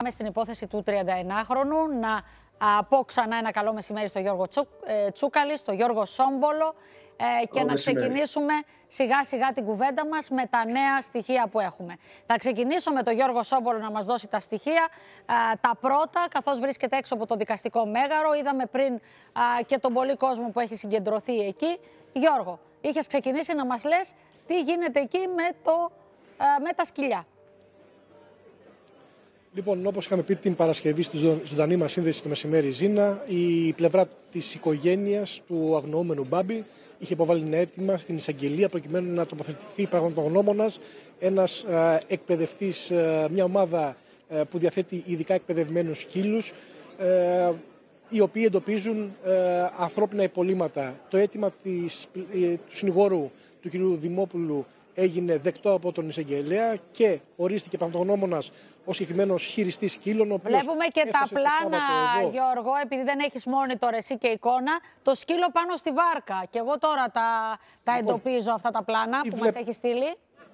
Στην υπόθεση του 31χρονου, να πω ξανά ένα καλό μεσημέρι στο Γιώργο Τσούκαλη, στο Γιώργο Σόμπολο και να ξεκινήσουμε σιγά σιγά την κουβέντα μας με τα νέα στοιχεία που έχουμε. Θα ξεκινήσω με τον Γιώργο Σόμπολο να μας δώσει τα στοιχεία. Τα πρώτα, καθώς βρίσκεται έξω από το δικαστικό μέγαρο, είδαμε πριν και τον πολύ κόσμο που έχει συγκεντρωθεί εκεί. Γιώργο, είχες ξεκινήσει να μας λες τι γίνεται εκεί με τα σκυλιά. Λοιπόν, όπως είχαμε πει την Παρασκευή στη ζωντανή μας σύνδεση το μεσημέρι Ζήνα, η πλευρά της οικογένειας του αγνοούμενου Μπάμπη είχε υποβάλει ένα αίτημα στην εισαγγελία προκειμένου να τοποθετηθεί πραγματογνώμονας ένας εκπαιδευτής, μια ομάδα που διαθέτει ειδικά εκπαιδευμένους σκύλους, οι οποίοι εντοπίζουν ανθρώπινα υπολείμματα. Το αίτημα του συνηγόρου του κ. Δημόπουλου έγινε δεκτό από τον εισαγγελέα και ορίστηκε πραγματογνώμονας ο συγκεκριμένος χειριστής σκύλων. Βλέπουμε και τα πλάνα, Γιώργο, επειδή δεν έχεις monitor εσύ και εικόνα, το σκύλο πάνω στη βάρκα. Και εγώ τώρα τα εντοπίζω αυτά τα πλάνα που μας έχει στείλει.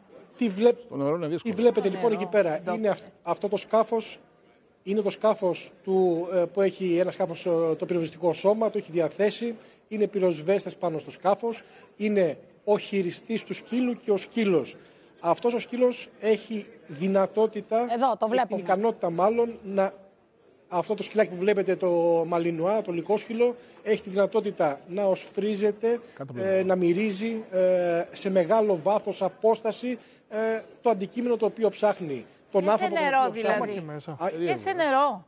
Τι βλέπετε λοιπόν εκεί πέρα? Είναι αυτό το σκάφος. Είναι το σκάφος που έχει ένα σκάφος, το πυροσβεστικό σώμα, το έχει διαθέσει. Είναι πυροσβέστες πάνω στο σκάφος. Είναι ο χειριστής του σκύλου και ο σκύλος. Αυτός ο σκύλος έχει δυνατότητα, έχει την ικανότητα μάλλον, αυτό το σκυλάκι που βλέπετε, το μαλινουά, το λυκόσκυλο, έχει τη δυνατότητα να οσφρίζεται, να μυρίζει σε μεγάλο βάθος, απόσταση το αντικείμενο το οποίο ψάχνει. Τον άνθρωπο σε νερό δηλαδή. Και σε νερό.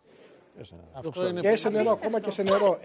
Και σε νερό, ακόμα και σε νερό.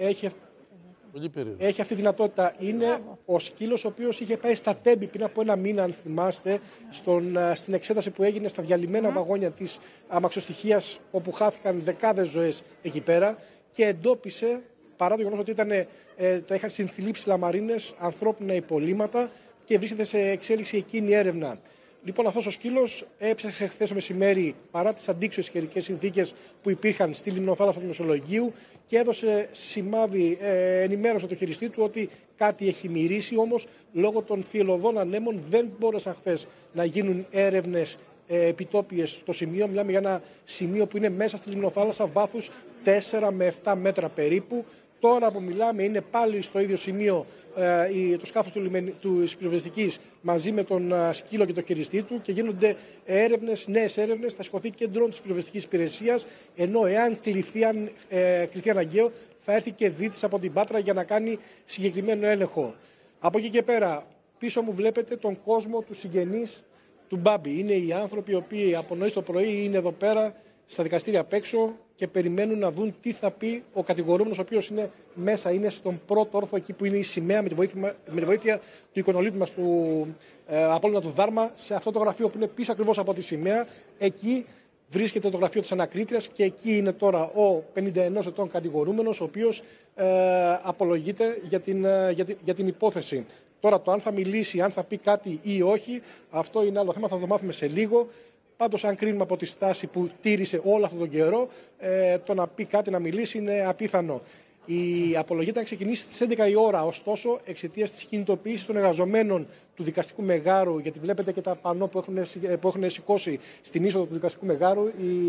Έχει αυτή τη δυνατότητα. Είναι ο σκύλος ο οποίος είχε πάει στα Τέμπη πριν από ένα μήνα, αν θυμάστε, στην εξέταση που έγινε στα διαλυμένα βαγόνια της αμαξοστοιχείας, όπου χάθηκαν δεκάδες ζωές εκεί πέρα, και εντόπισε, παρά το γεγονός ότι τα είχαν συνθλίψει λαμαρίνες, ανθρώπινα υπολείμματα, και βρίσκεται σε εξέλιξη εκείνη η έρευνα. Λοιπόν, αυτός ο σκύλος έψαξε χθες το μεσημέρι, παρά τις αντίξωες καιρικές συνθήκες που υπήρχαν στη λιμνοθάλασσα του Μεσολογγίου, και έδωσε σημάδι, ενημέρωσε το χειριστή του ότι κάτι έχει μυρίσει. Όμως, λόγω των θυελλωδών ανέμων, δεν μπόρεσαν χθες να γίνουν έρευνες επιτόπιες στο σημείο. Μιλάμε για ένα σημείο που είναι μέσα στη λιμνοθάλασσα, βάθους 4 με 7 μέτρα περίπου. Τώρα που μιλάμε είναι πάλι στο ίδιο σημείο το σκάφος του πυροσβεστικής μαζί με τον σκύλο και το χειριστή του, και γίνονται νέες έρευνες. Θα σηκωθεί και ντρόν της πυροσβεστικής υπηρεσίας, ενώ εάν κληθεί αναγκαίο θα έρθει και δίτης από την Πάτρα για να κάνει συγκεκριμένο έλεγχο. Από εκεί και πέρα, πίσω μου βλέπετε τον κόσμο του συγγενείς του Μπάμπη. Είναι οι άνθρωποι οι οποίοι από νωρίς το πρωί είναι εδώ πέρα στα δικαστήρια απ' έξω και περιμένουν να δουν τι θα πει ο κατηγορούμενος, ο οποίος είναι μέσα, είναι στον πρώτο όροφο, εκεί που είναι η σημαία με τη βοήθεια του εικονολήπτη μας, του Απόλλωνα του Δάρμα, σε αυτό το γραφείο που είναι πίσω ακριβώς από τη σημαία. Εκεί βρίσκεται το γραφείο της ανακρίτριας και εκεί είναι τώρα ο 51 ετών κατηγορούμενος, ο οποίος απολογείται για την υπόθεση. Τώρα το αν θα μιλήσει, αν θα πει κάτι ή όχι, αυτό είναι άλλο θέμα, θα το μάθουμε σε λίγο. Πάντως, αν κρίνουμε από τη στάση που τήρησε όλο αυτόν τον καιρό, το να πει κάτι, να μιλήσει, είναι απίθανο. Η απολογία ήταν ξεκινήσει στις 11 η ώρα, ωστόσο, εξαιτίας της κινητοποίησης των εργαζομένων του δικαστικού μεγάρου, γιατί βλέπετε και τα πανό που έχουν σηκώσει στην είσοδο του δικαστικού μεγάρου,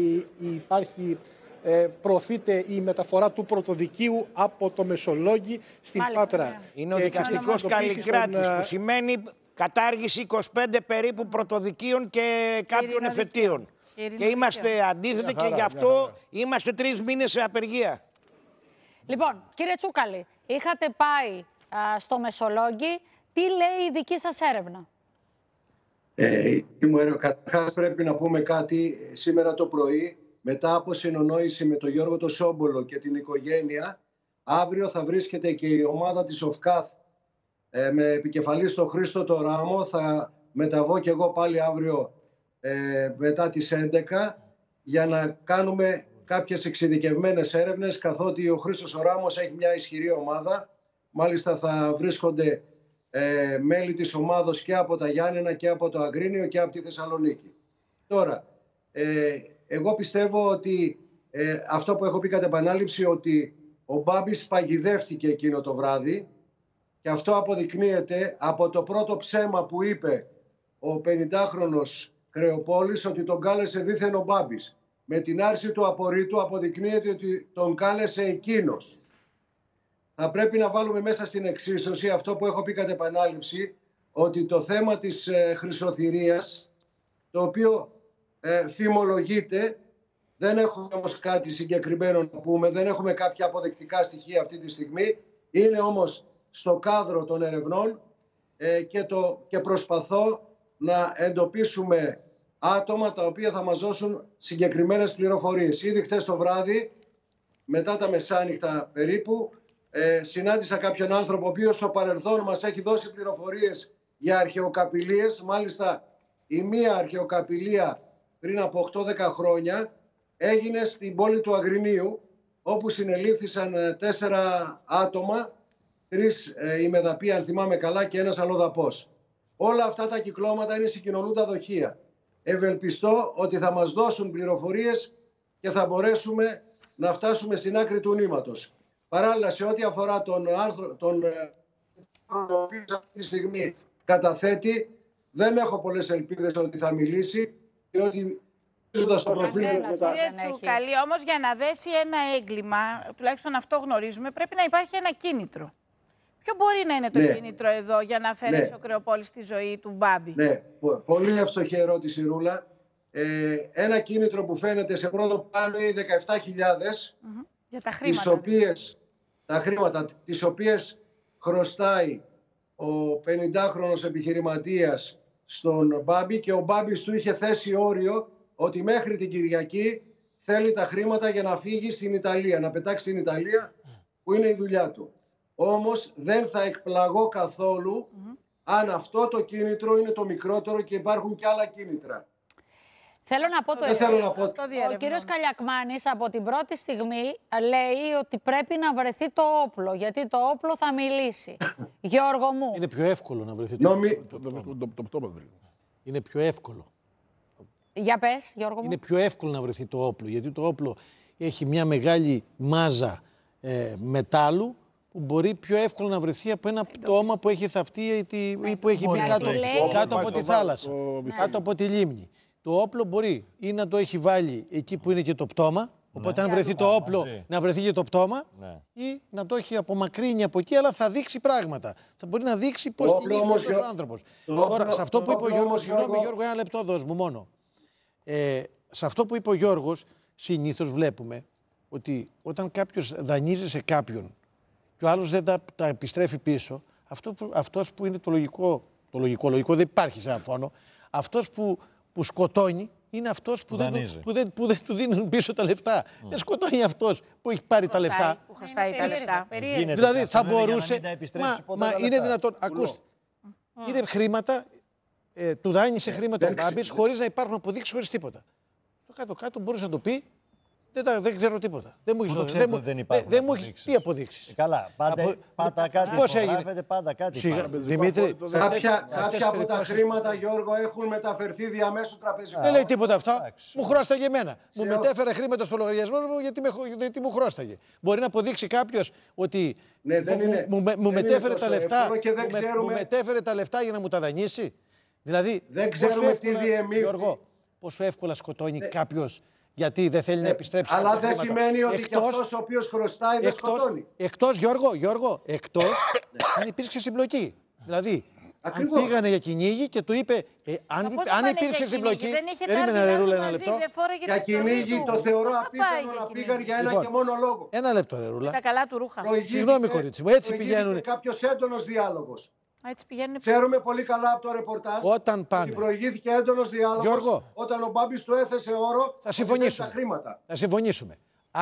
προωθείται η μεταφορά του πρωτοδικείου από το Μεσολόγγι στην Πάτρα. Είναι ο δικαστικός Καλλικράτης, που σημαίνει κατάργηση 25 περίπου πρωτοδικείων και κάποιων εφετείων. Και είμαστε αντίθετοι και γι' αυτό είμαστε 3 μήνες σε απεργία. Λοιπόν, κύριε Τσούκαλη, είχατε πάει στο Μεσολόγγι. Τι λέει η δική σας έρευνα? Καταρχάς πρέπει να πούμε κάτι. Σήμερα το πρωί, μετά από συνονόηση με τον Γιώργο το Σόμπολο και την οικογένεια, αύριο θα βρίσκεται και η ομάδα της ΟΦΚΑΘ με επικεφαλή στο Χρήστο το Ράμο. Θα μεταβώ και εγώ πάλι αύριο μετά τις 11 για να κάνουμε κάποιες εξειδικευμένες έρευνες, καθότι ο Χρήστος ο Ράμος έχει μια ισχυρή ομάδα. Μάλιστα θα βρίσκονται μέλη της ομάδος και από τα Γιάννενα και από το Αγρίνιο και από τη Θεσσαλονίκη. Τώρα, εγώ πιστεύω ότι αυτό που έχω πει κατά επανάληψη, ότι ο Μπάμπης παγιδεύτηκε εκείνο το βράδυ, και αυτό αποδεικνύεται από το πρώτο ψέμα που είπε ο 50χρονος Κρεοπόλης, ότι τον κάλεσε δήθεν ο Μπάμπης. με την άρση του απορρίτου αποδεικνύεται ότι τον κάλεσε εκείνος. Θα πρέπει να βάλουμε μέσα στην εξίσωση αυτό που έχω πει κατ' επανάληψη, ότι το θέμα της χρυσοθυρίας, το οποίο φημολογείται, δεν έχουμε όμως κάτι συγκεκριμένο να πούμε, δεν έχουμε κάποια αποδεκτικά στοιχεία αυτή τη στιγμή, είναι όμως στο κάδρο των ερευνών και προσπαθώ να εντοπίσουμε άτομα τα οποία θα μας δώσουν συγκεκριμένες πληροφορίες. Ήδη χτες το βράδυ, μετά τα μεσάνυχτα περίπου, συνάντησα κάποιον άνθρωπο ο οποίος στο παρελθόν μας έχει δώσει πληροφορίες για αρχαιοκαπηλείες. Μάλιστα η μία αρχαιοκαπηλεία πριν από 8-10 χρόνια έγινε στην πόλη του Αγρινίου, όπου συνελήφθησαν 4 άτομα, 3 ημεδαποί αν θυμάμαι καλά και ένας αλλοδαπός. Όλα αυτά τα κυκλώματα είναι συγκοινωνούντα δοχεία. Ευελπιστώ ότι θα μας δώσουν πληροφορίες και θα μπορέσουμε να φτάσουμε στην άκρη του νήματος. Παράλληλα, σε ό,τι αφορά τον οποίο αυτή τη στιγμή καταθέτει, δεν έχω πολλές ελπίδες ότι θα μιλήσει και ότι στο προφίλ Τσουκαλή, όμως για να δέσει ένα έγκλημα, τουλάχιστον αυτό γνωρίζουμε, πρέπει να υπάρχει ένα κίνητρο. Ποιο μπορεί να είναι το κίνητρο εδώ για να αφαιρέσει ο Κρεοπόλης τη ζωή του Μπάμπη? Ναι, πολύ εύστοχη ερώτηση, Ρούλα. Ένα κίνητρο που φαίνεται σε πρώτο πλάνο είναι οι 17.000, για τα χρήματα. Τις οποίες χρωστάει ο 50χρονος επιχειρηματίας στον Μπάμπη και ο Μπάμπης του είχε θέσει όριο ότι μέχρι την Κυριακή θέλει τα χρήματα για να φύγει στην Ιταλία, να πετάξει στην Ιταλία που είναι η δουλειά του. Όμως δεν θα εκπλαγώ καθόλου αν αυτό το κίνητρο είναι το μικρότερο και υπάρχουν και άλλα κίνητρα. Θέλω να πω το εξής. Ο κύριος Καλιακμάνης από την πρώτη στιγμή λέει ότι πρέπει να βρεθεί το όπλο, γιατί το όπλο θα μιλήσει. Γιώργο μου. Είναι πιο εύκολο να βρεθεί το όπλο. Είναι πιο εύκολο. Για πες, Γιώργο μου. Είναι πιο εύκολο να βρεθεί το όπλο, γιατί το όπλο έχει μια μεγάλη μάζα μετάλλου που μπορεί πιο εύκολα να βρεθεί από ένα πτώμα που έχει θαυτεί ή που έχει μπει κάτω από τη θάλασσα, κάτω από τη λίμνη. Το όπλο μπορεί ή να το έχει βάλει εκεί που είναι και το πτώμα, οπότε αν βρεθεί το όπλο να βρεθεί και το πτώμα, ή να το έχει απομακρύνει από εκεί, αλλά θα δείξει πράγματα. Θα μπορεί να δείξει πώς κινείται αυτός ο άνθρωπος. Τώρα, σε αυτό που είπε ο Γιώργος, συγγνώμη Γιώργο, ένα λεπτό δώσ' μου μόνο. Σε αυτό που είπε ο Γιώργος, συνήθως βλέπουμε ότι όταν κάποιος δανείζει σε κάποιον και ο άλλος δεν τα επιστρέφει πίσω, αυτός που είναι το λογικό δεν υπάρχει σε ένα φόνο, αυτός που σκοτώνει είναι αυτός που δεν του δίνουν πίσω τα λεφτά. Δεν σκοτώνει αυτός που έχει πάρει τα λεφτά. Που χρωστάει τα λεφτά. Δηλαδή θα μπορούσε. Μα είναι δυνατόν. Ακούστε. Είναι χρήματα, του δάνεισε χρήματα ο Μπάμπης χωρίς να υπάρχουν αποδείξεις, χωρίς τίποτα. Το κάτω-κάτω μπορούσε να το πει. Δεν ξέρω τίποτα. Δεν μου έχει τι αποδείξεις. Καλά, πάντα κάτι πώς έγινε. Πάντα κάτι. Δημήτρη, κάποια από τα χρήματα, Γιώργο, έχουν μεταφερθεί διαμέσου τραπεζικού. Δεν λέει τίποτα αυτό. Μου χρώσταγε εμένα. Μου μετέφερε χρήματα στο λογαριασμό μου γιατί μου χρώσταγε. Μπορεί να αποδείξει κάποιος ότι μου μετέφερε τα λεφτά. Μου μετέφερε τα λεφτά για να μου τα δανείσει. Δηλαδή, δεν ξέρουμε τι διεμήφθη. Γιώργο, πόσο εύκολα σκοτώνει κάποιος. Γιατί δεν θέλει να επιστρέψει. Αλλά δεν σημαίνει ότι και αυτός ο οποίος χρωστάει δεν σκοτώνει. Εκτός, Γιώργο, αν υπήρξε συμπλοκή. Δηλαδή, αν πήγανε για κυνήγι και του είπε, αν υπήρξε συμπλοκή. Περίμενε, Ρερούλα, ένα λεπτό. Για κυνήγι το θεωρώ απίθανο να πήγαν για ένα και μόνο λόγο. Ένα λεπτό, Ρερούλα. Τα καλά του ρούχα. Συγγνώμη, κορίτσι μου, έτσι πηγαίνουν. Κάποιος έντονος διάλογος. Έτσι ξέρουμε πολύ καλά από το ρεπορτάζ ότι προηγήθηκε έντονος διάλογος. Γιώργο, όταν ο Μπάμπης του έθεσε όρο θα συμφωνήσουμε. Τα χρήματα. Θα συμφωνήσουμε.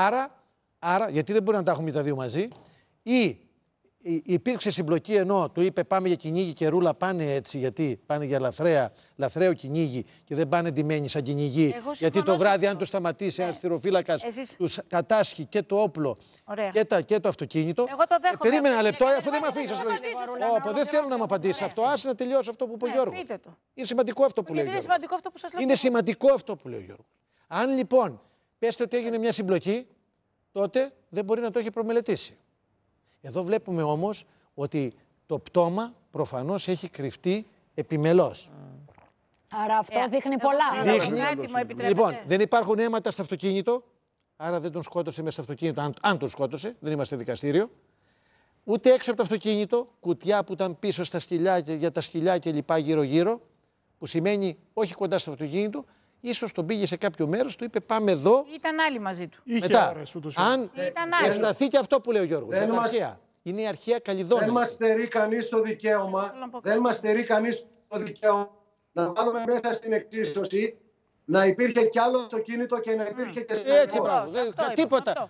Άρα, γιατί δεν μπορεί να τα έχουμε τα δύο μαζί, ή υπήρξε συμπλοκή ενώ του είπε πάμε για κυνήγι και Ρούλα πάνε έτσι, γιατί πάνε για λαθρέο κυνήγι και δεν πάνε ντυμένοι σαν κυνηγοί. Γιατί το βράδυ, αν του σταματήσει ένας θηροφύλακας, τους κατάσχει και το όπλο και το αυτοκίνητο. Εγώ το δέχομαι. Περίμενε ένα λεπτό, αφού δεν με αφήσεις. Δεν θέλω να μου απαντήσει αυτό. Άσε να τελειώσω αυτό που είπε ο Γιώργος. Είναι σημαντικό αυτό που λέει ο Γιώργος. Είναι σημαντικό αυτό που λέει ο Γιώργος. Αν λοιπόν πέστε ότι έγινε μια συμπλοκή, τότε δεν μπορεί να το έχει προμελετήσει. Εδώ βλέπουμε όμως ότι το πτώμα προφανώς έχει κρυφτεί επιμελώς. Άρα αυτό δείχνει πολλά. Δείχνει. Λοιπόν, δεν υπάρχουν αίματα στο αυτοκίνητο, άρα δεν τον σκότωσε μέσα στο αυτοκίνητο, αν τον σκότωσε, δεν είμαστε δικαστήριο. Ούτε έξω από το αυτοκίνητο, κουτιά που ήταν πίσω στα σκυλιά, για τα σκυλιά και λοιπά γύρω-γύρω, που σημαίνει όχι κοντά στο αυτοκίνητο, ίσως τον πήγε σε κάποιο μέρος, του είπε πάμε εδώ. Ήταν άλλοι μαζί του. Μετά, αν ευσταθεί και αυτό που λέει ο Γιώργος, είναι η αρχαία Καλυδόνια. Δεν μας στερεί κανείς το δικαίωμα, να βάλουμε μέσα στην εξίσωση να υπήρχε κι άλλο αυτοκίνητο και να υπήρχε και συνεργό. Έτσι, μπράβο. Τίποτα.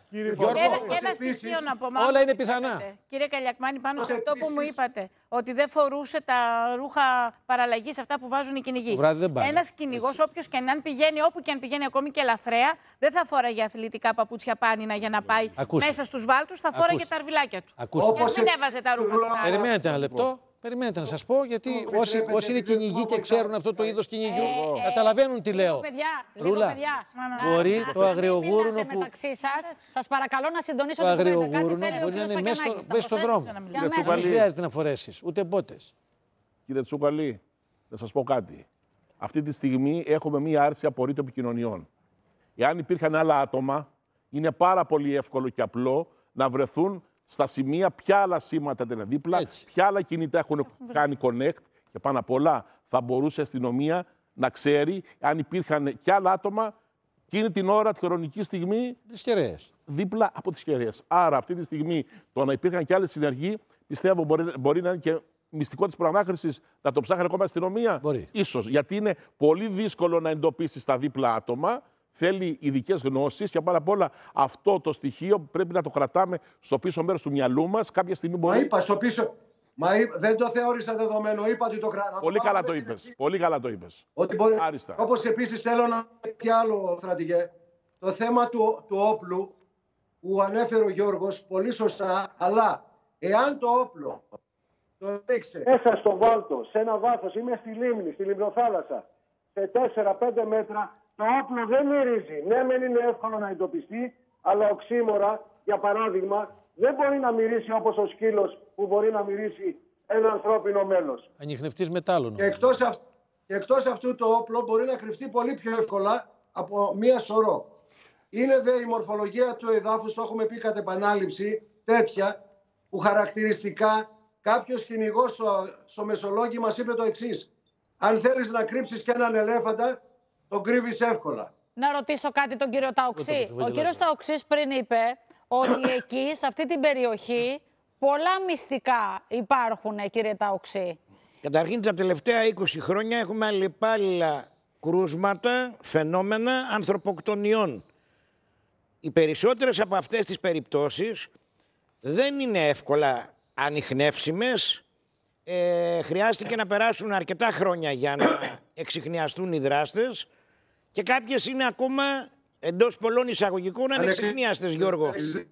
Ένα στοιχείο να πω. Όλα είναι πιθανά. Κύριε Καλιακμάνη, πάνω σε αυτό που μου είπατε, ότι δεν φορούσε τα ρούχα παραλλαγής, αυτά που βάζουν οι κυνηγοί. Ένας κυνηγός, όποιος και αν πηγαίνει, όπου και αν πηγαίνει, ακόμη και ελαθρέα, δεν θα φόραγε αθλητικά παπούτσια πάνινα για να πάει μέσα στους βάλτους, θα φόραγε τα αρβιλάκια του. Όπως δεν έβαζε τα ρούχα του. Περιμένετε ένα λεπτό. Περιμένετε να σας πω, γιατί όσοι είναι κυνηγοί και ξέρουν αυτό το είδος κυνηγιού, καταλαβαίνουν τι λέω. Ρούλα, μπορεί το αγριογούρουνο που... Σας παρακαλώ να συντονίσω το αγριογούρουνο μπορεί να είναι μέσα στον δρόμο. Δεν χρειάζεται να φορέσεις, ούτε μπότες. Κύριε Τσούκαλη, να σας πω κάτι. Αυτή τη στιγμή έχουμε μία άρση απορρίτων επικοινωνιών. Εάν υπήρχαν άλλα άτομα, είναι πάρα πολύ εύκολο και απλό να βρεθούν στα σημεία ποια άλλα σήματα είναι δίπλα, ποια άλλα κινητά έχουν κάνει connect και πάνω απ' όλα θα μπορούσε η αστυνομία να ξέρει αν υπήρχαν και άλλα άτομα εκείνη την ώρα, τη χρονική στιγμή, δίπλα από τις κεραίες. Άρα αυτή τη στιγμή το να υπήρχαν και άλλοι συνεργοί, πιστεύω μπορεί να είναι και μυστικό της προανάκρισης να το ψάχνει ακόμα η αστυνομία. Ίσως, γιατί είναι πολύ δύσκολο να εντοπίσει τα δίπλα άτομα. Θέλει ειδικές γνώσεις και πάνω απ' όλα αυτό το στοιχείο πρέπει να το κρατάμε στο πίσω μέρος του μυαλού μας. Κάποια στιγμή μπορεί. Μα είπα στο πίσω. Δεν το θεώρησα δεδομένο. Είπα ότι το κρατάμε. Πολύ καλά το είπες. Πολύ καλά το είπες. Ότι μπορεί. Όπως επίσης θέλω να πω και άλλο, στρατηγέ. Το θέμα του όπλου που ανέφερε ο Γιώργος πολύ σωστά. Αλλά εάν το όπλο το ρίξε μέσα στο βάλτο, σε ένα βάθος, είμαι στη λίμνη, στη λιμνοθάλασσα, σε 4-5 μέτρα. Το όπλο δεν μυρίζει. Ναι, μεν είναι εύκολο να εντοπιστεί, αλλά οξύμορα, για παράδειγμα, δεν μπορεί να μυρίσει όπως ο σκύλος που μπορεί να μυρίσει ένα ανθρώπινο μέλος. Ανιχνευτής μετάλλων. Και εκτός αυτού το όπλο μπορεί να κρυφτεί πολύ πιο εύκολα από μία σωρό. Είναι δε η μορφολογία του εδάφους, το έχουμε πει κατ' επανάληψη, τέτοια που χαρακτηριστικά κάποιος κυνηγός στο Μεσολόγγι μας είπε το εξής. Αν θέλεις να κρύψεις και έναν ελέφαντα, τον κρύβεις εύκολα. Να ρωτήσω κάτι τον κύριο Ταοξή. Ο κύριος Ταοξής πριν είπε ότι εκεί, σε αυτή την περιοχή, πολλά μυστικά υπάρχουν, κύριε Ταοξή. Καταρχήν, τα τελευταία 20 χρόνια έχουμε αλλεπάλληλα κρούσματα, φαινόμενα ανθρωποκτονιών. Οι περισσότερες από αυτές τις περιπτώσεις δεν είναι εύκολα ανιχνεύσιμες. Χρειάστηκε να περάσουν αρκετά χρόνια για να εξιχνιαστούν οι δράστες και κάποιες είναι ακόμα εντός πολλών εισαγωγικών ανεξιχνιάστες, Γιώργο.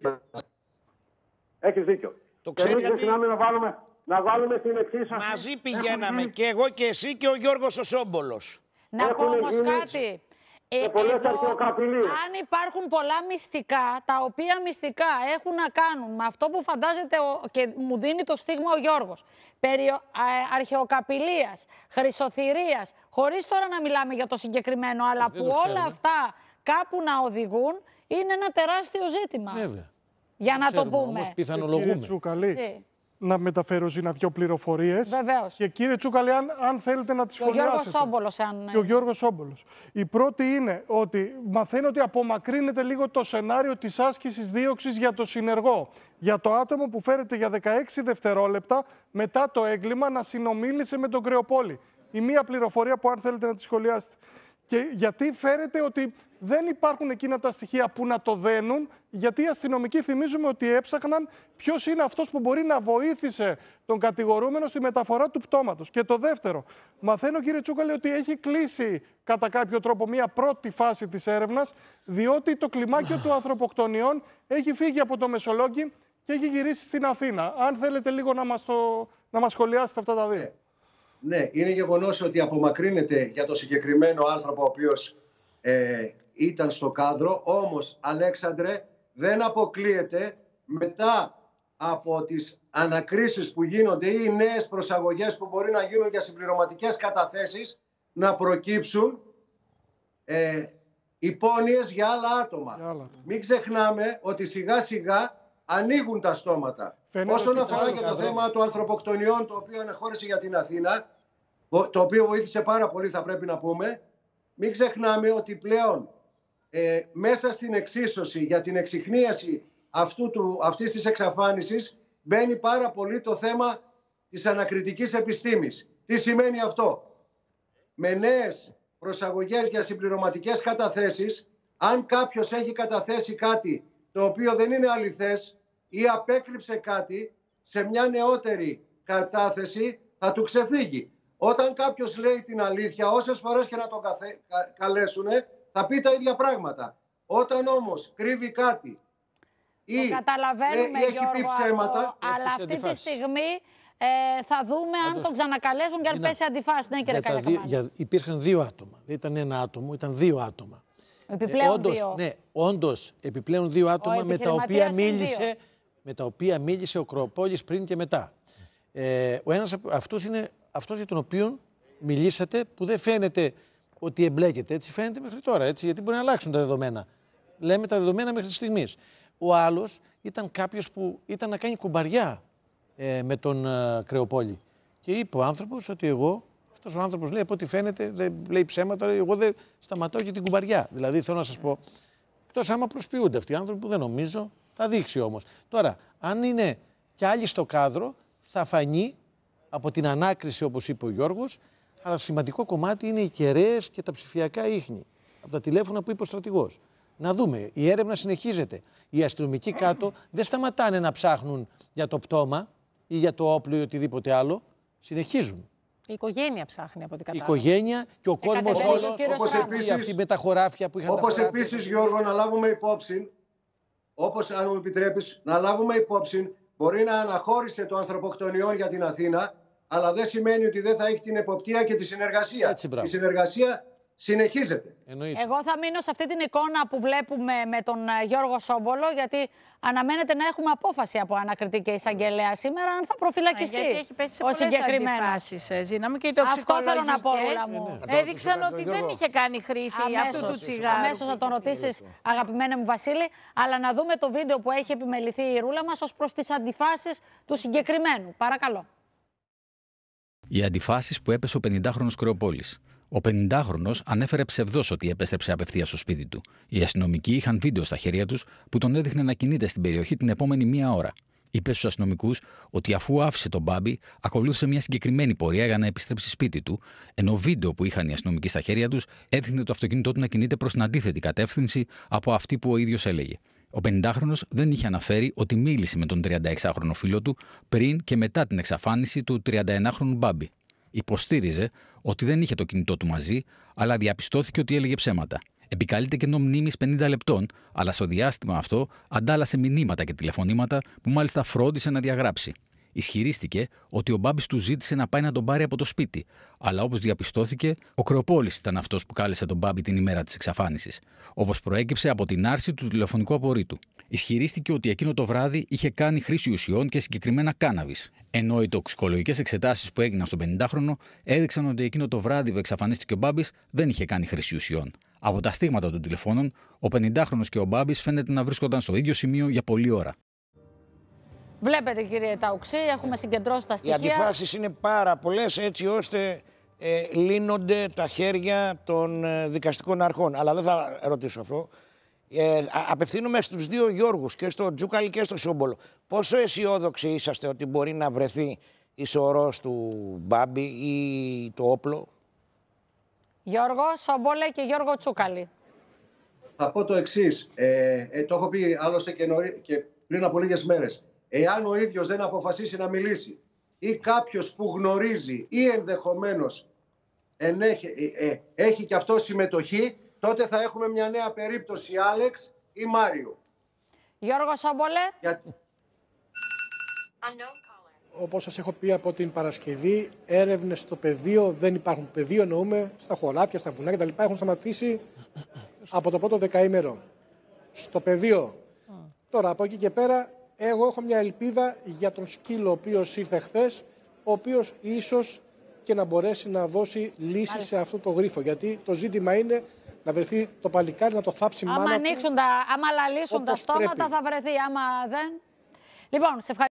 Έχεις δίκιο. Το ξέρει γιατί... να βάλουμε στην εξίσωση. Μαζί πηγαίναμε και εγώ και εσύ και ο Γιώργος ο Σόμπολος. Να πω όμως κάτι. Αν υπάρχουν πολλά μυστικά, τα οποία μυστικά έχουν να κάνουν με αυτό που φαντάζεται και μου δίνει το στίγμα ο Γιώργος, περί αρχαιοκαπηλείας, χρυσοθυρίας, χωρίς τώρα να μιλάμε για το συγκεκριμένο, αλλά που όλα αυτά κάπου να οδηγούν, είναι ένα τεράστιο ζήτημα. Βέβαια. Για να το πούμε. Όμως πιθανολογούμε. Να μεταφέρω δύο πληροφορίες. Βεβαίως. Και κύριε Τσούκαλη, αν θέλετε να τις σχολιάσετε. Ο Γιώργος Σόμπολος, Και ο Γιώργος Σόμπολος. Η πρώτη είναι ότι μαθαίνω ότι απομακρύνεται λίγο το σενάριο της άσκησης δίωξης για το συνεργό. Για το άτομο που φέρεται για 16 δευτερόλεπτα μετά το έγκλημα να συνομίλησε με τον Κρεοπόλη. Η μία πληροφορία που αν θέλετε να τη σχολιάσετε. Και γιατί φέρεται ότι δεν υπάρχουν εκείνα τα στοιχεία που να το δένουν, γιατί οι αστυνομικοί θυμίζουμε ότι έψαχναν ποιος είναι αυτός που μπορεί να βοήθησε τον κατηγορούμενο στη μεταφορά του πτώματος. Και το δεύτερο, μαθαίνω κύριε Τσούκαλη ότι έχει κλείσει κατά κάποιο τρόπο μια πρώτη φάση της έρευνας, διότι το κλιμάκιο του ανθρωποκτονιών έχει φύγει από το Μεσολόγγι και έχει γυρίσει στην Αθήνα. Αν θέλετε λίγο να μας σχολιάσετε αυτά τα δύο. Ναι, είναι γεγονός ότι απομακρύνεται για το συγκεκριμένο άνθρωπο ο οποίος ήταν στο κάδρο, όμως Αλέξανδρε δεν αποκλείεται μετά από τις ανακρίσεις που γίνονται ή νέες προσαγωγές που μπορεί να γίνουν για συμπληρωματικές καταθέσεις να προκύψουν υπόνοιες για άλλα άτομα. Μην ξεχνάμε ότι σιγά σιγά ανοίγουν τα στόματα. Όσον αφορά για το θέμα των ανθρωποκτονιών, το οποίο αναχώρησε για την Αθήνα, το οποίο βοήθησε πάρα πολύ, θα πρέπει να πούμε, μην ξεχνάμε ότι πλέον μέσα στην εξίσωση για την εξιχνίαση αυτής της εξαφάνισης μπαίνει πάρα πολύ το θέμα της ανακριτικής επιστήμης. Τι σημαίνει αυτό? Με νέες προσαγωγές για συμπληρωματικές καταθέσεις, αν κάποιος έχει καταθέσει κάτι το οποίο δεν είναι αληθές ή απέκρυψε κάτι σε μια νεότερη κατάθεση, θα του ξεφύγει. Όταν κάποιος λέει την αλήθεια, όσες φορές και να τον καλέσουν, θα πει τα ίδια πράγματα. Όταν όμως κρύβει κάτι ή έχει πει ψέματα... Αλλά αυτή τη στιγμή θα δούμε αν τον ξανακαλέσουν και αν πέσει αντιφάση. Ναι, κύριε Καλιακαμάνη. Υπήρχαν 2 άτομα. Δεν ήταν 1 άτομο, ήταν 2 άτομα. Επιπλέον 2. Ναι, όντως επιπλέον 2 άτομα με τα οποία μίλησε ο Κρεοπόλης πριν και μετά. Ο ένας από αυτούς είναι αυτός για τον οποίο μιλήσατε, που δεν φαίνεται ότι εμπλέκεται. Έτσι φαίνεται μέχρι τώρα, έτσι, γιατί μπορεί να αλλάξουν τα δεδομένα. Λέμε τα δεδομένα μέχρι στιγμής. Ο άλλος ήταν κάποιος που ήταν να κάνει κουμπαριά με τον Κρεοπόλη. Και είπε ο άνθρωπος ότι αυτός ο άνθρωπος λέει από ό,τι φαίνεται, δεν λέει ψέματα, εγώ δεν σταματάω και την κουμπαριά. Δηλαδή θέλω να σας πω, εκτός άμα προσποιούνται αυτοί οι άνθρωποι που δεν νομίζω, θα δείξει όμως. Τώρα, αν είναι κι άλλοι στο κάδρο, θα φανεί από την ανάκριση, όπως είπε ο Γιώργος, αλλά σημαντικό κομμάτι είναι οι κεραίες και τα ψηφιακά ίχνη. Από τα τηλέφωνα που είπε ο στρατηγός. Να δούμε, η έρευνα συνεχίζεται. Οι αστυνομικοί κάτω δεν σταματάνε να ψάχνουν για το πτώμα ή για το όπλο ή οτιδήποτε άλλο. Συνεχίζουν. Η οικογένεια ψάχνει από την κατάσταση. Η οικογένεια και ο κόσμος όλος. Όπως επίσης, αυτοί με τα χωράφια που είχαν. Όπως επίσης, Γιώργο, να λάβουμε υπόψη, όπως αν μου επιτρέπεις, να λάβουμε υπόψη, μπορεί να αναχώρησε το ανθρωποκτονιών για την Αθήνα, αλλά δεν σημαίνει ότι δεν θα έχει την εποπτεία και τη συνεργασία. Έτσι, η συνεργασία συνεχίζεται. Εννοείται. Εγώ θα μείνω σε αυτή την εικόνα που βλέπουμε με τον Γιώργο Σόμπολο, γιατί αναμένεται να έχουμε απόφαση από ανακριτική εισαγγελέα σήμερα αν θα προφυλακιστεί. Γιατί έχει πέσει σε πολλές αντιφάσεις, Ζήνα μου, και οι τοξικολογικές έδειξαν ότι δεν είχε κάνει χρήση αυτού του τσιγάρου. Αμέσως θα τον ρωτήσεις, αγαπημένε μου Βασίλη, αλλά να δούμε το βίντεο που έχει επιμεληθεί η Ρούλα μας ως προς τις αντιφάσεις του συγκεκριμένου. Παρακαλώ. Οι αντιφάσεις που έπεσε ο 50χρονος Κρεοπόλης. Ο 50χρονος ανέφερε ψευδώς ότι επέστρεψε απευθείας στο σπίτι του. Οι αστυνομικοί είχαν βίντεο στα χέρια τους που τον έδειχνε να κινείται στην περιοχή την επόμενη 1 ώρα. Είπε στους αστυνομικούς ότι αφού άφησε τον Μπάμπη, ακολούθησε μια συγκεκριμένη πορεία για να επιστρέψει σπίτι του, ενώ βίντεο που είχαν οι αστυνομικοί στα χέρια τους έδειχνε το αυτοκίνητό του να κινείται προς την αντίθετη κατεύθυνση από αυτή που ο ίδιος έλεγε. Ο 50χρονος δεν είχε αναφέρει ότι μίλησε με τον 36χρονο φίλο του πριν και μετά την εξαφάνιση του 31χρονου Μπάμπη. Υποστήριζε ότι δεν είχε το κινητό του μαζί, αλλά διαπιστώθηκε ότι έλεγε ψέματα. Επικαλείται κενό μνήμης 50 λεπτών, αλλά στο διάστημα αυτό αντάλλασε μηνύματα και τηλεφωνήματα που μάλιστα φρόντισε να διαγράψει. Ισχυρίστηκε ότι ο Μπάμπης του ζήτησε να πάει να τον πάρει από το σπίτι, αλλά όπως διαπιστώθηκε, ο Κρεοπόλης ήταν αυτός που κάλεσε τον Μπάμπη την ημέρα της εξαφάνισης, όπως προέκυψε από την άρση του τηλεφωνικού απορρίτου. Ισχυρίστηκε ότι εκείνο το βράδυ είχε κάνει χρήση ουσιών και συγκεκριμένα κάναβης, ενώ οι τοξικολογικές εξετάσεις που έγιναν στον 50χρονο έδειξαν ότι εκείνο το βράδυ που εξαφανίστηκε ο Μπάμπης δεν είχε κάνει χρήση ουσιών. Από τα στίγματα των τηλεφώνων, ο 50χρονος και ο Μπάμπης φαίνεται να βρίσκονταν στο ίδιο σημείο για πολλή ώρα. Βλέπετε, κύριε Ταουξή, έχουμε συγκεντρώσει τα στοιχεία. Οι αντιφάσεις είναι πάρα πολλές, έτσι ώστε λύνονται τα χέρια των δικαστικών αρχών. Αλλά δεν θα ρωτήσω αυτό. Απευθύνομαι στους 2 Γιώργους, και στο Τζούκαλη και στο Σόμπολο. Πόσο αισιόδοξοι είσαστε ότι μπορεί να βρεθεί η σωρός του Μπάμπη ή το όπλο? Γιώργο Σόμπολε και Γιώργο Τσούκαλη. Θα πω το εξής. Το έχω πει άλλωστε και πριν από λίγες μέρες. Εάν ο ίδιος δεν αποφασίσει να μιλήσει ή κάποιος που γνωρίζει ή ενδεχομένως έχει και αυτό συμμετοχή, τότε θα έχουμε μια νέα περίπτωση Άλεξ ή Μάριο. Γιώργο Σόμπολε. Όπως σας έχω πει από την Παρασκευή, έρευνες στο πεδίο δεν υπάρχουν. Πεδίο εννοούμε στα χωράφια, στα βουνά κτλ. Έχουν σταματήσει από το πρώτο δεκαήμερο. Στο πεδίο. Τώρα από εκεί και πέρα, εγώ έχω μια ελπίδα για τον σκύλο ο οποίος ήρθε χθες, ο οποίος ίσως και να μπορέσει να δώσει λύση σε αυτό το γρίφο. Γιατί το ζήτημα είναι να βρεθεί το παλικάρι, να το θάψει μάνα του. Άμα λαλήσουν τα στόματα θα βρεθεί, άμα δεν. Λοιπόν, σε ευχαριστώ.